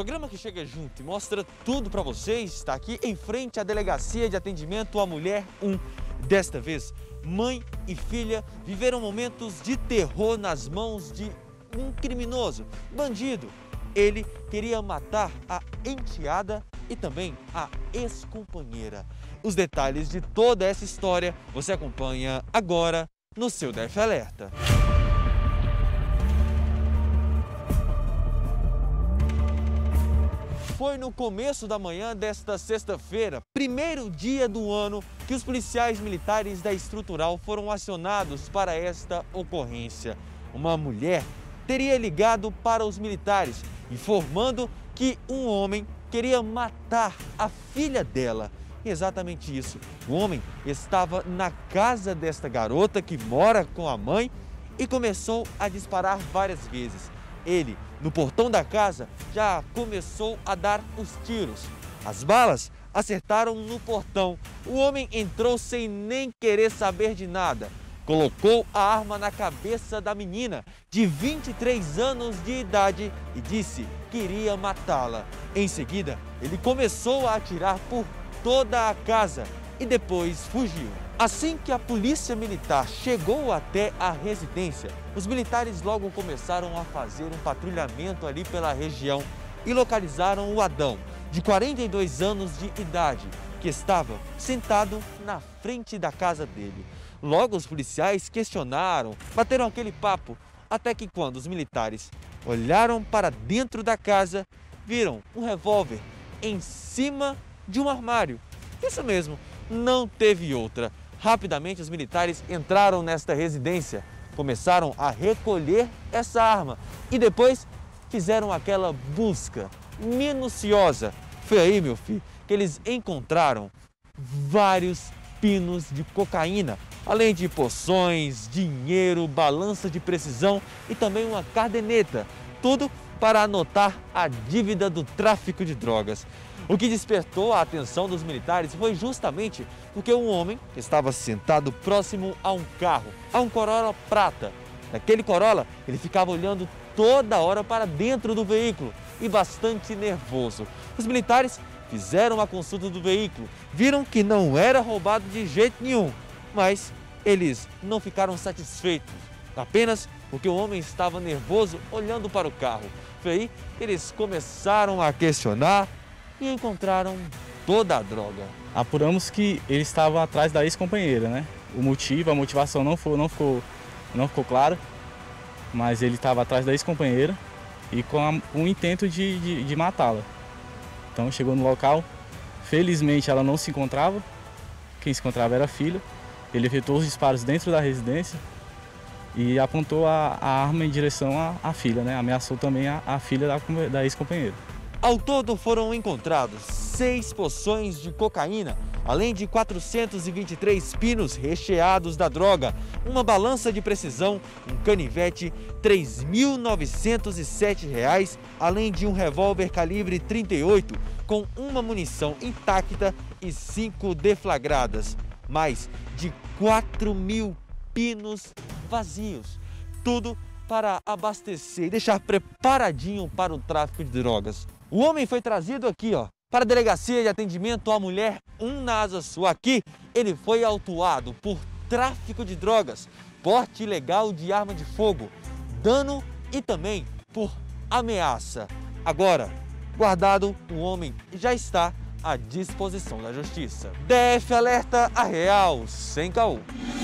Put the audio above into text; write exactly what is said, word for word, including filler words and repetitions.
programa que chega junto e mostra tudo para vocês está aqui em frente à Delegacia de Atendimento à Mulher um. Desta vez, mãe e filha viveram momentos de terror nas mãos de um criminoso, bandido. Ele queria matar a enteada e também a ex-companheira. Os detalhes de toda essa história você acompanha agora no seu D F Alerta. Foi no começo da manhã desta sexta-feira, primeiro dia do ano, que os policiais militares da Estrutural foram acionados para esta ocorrência. Uma mulher teria ligado para os militares, informando que um homem queria matar a filha dela. Exatamente isso. O homem estava na casa desta garota que mora com a mãe e começou a disparar várias vezes. Ele, no portão da casa, já começou a dar os tiros. As balas acertaram no portão. O homem entrou sem nem querer saber de nada. Colocou a arma na cabeça da menina, de vinte e três anos de idade, e disse que iria matá-la. Em seguida, ele começou a atirar por toda a casa e depois fugiu. Assim que a polícia militar chegou até a residência, os militares logo começaram a fazer um patrulhamento ali pela região e localizaram o Adão, de quarenta e dois anos de idade, que estava sentado na frente da casa dele. Logo os policiais questionaram, bateram aquele papo, até que quando os militares olharam para dentro da casa, viram um revólver em cima de um armário. Isso mesmo, não teve outra. Rapidamente os militares entraram nesta residência, começaram a recolher essa arma e depois fizeram aquela busca minuciosa. Foi aí, meu filho, que eles encontraram vários pinos de cocaína, além de poções, dinheiro, balança de precisão e também uma caderneta. Tudo para anotar a dívida do tráfico de drogas. O que despertou a atenção dos militares foi justamente porque um homem estava sentado próximo a um carro, a um Corolla prata. Naquele Corolla, ele ficava olhando toda hora para dentro do veículo e bastante nervoso. Os militares fizeram uma consulta do veículo, viram que não era roubado de jeito nenhum, mas eles não ficaram satisfeitos, apenas porque o homem estava nervoso olhando para o carro. Foi aí que eles começaram a questionar e encontraram toda a droga. Apuramos que ele estava atrás da ex-companheira, né? O motivo, a motivação não, foi, não, ficou, não ficou clara, mas ele estava atrás da ex-companheira e com a, o intento de, de, de matá-la. Então chegou no local, felizmente ela não se encontrava, quem se encontrava era a filha. Ele efetuou os disparos dentro da residência e apontou a, a arma em direção à, à filha, né? Ameaçou também a, a filha da, da ex-companheira. Ao todo foram encontrados seis poções de cocaína, além de quatrocentos e vinte e três pinos recheados da droga, uma balança de precisão, um canivete, três mil novecentos e sete reais, além de um revólver calibre trinta e oito com uma munição intacta e cinco deflagradas, mais de quatro mil pinos vazios, tudo para abastecer e deixar preparadinho para o tráfico de drogas. O homem foi trazido aqui, ó, para a Delegacia de Atendimento à Mulher um na Asa Sul. Aqui ele foi autuado por tráfico de drogas, porte ilegal de arma de fogo, dano e também por ameaça. Agora, guardado, o homem já está à disposição da Justiça. D F Alerta, a real, sem caô.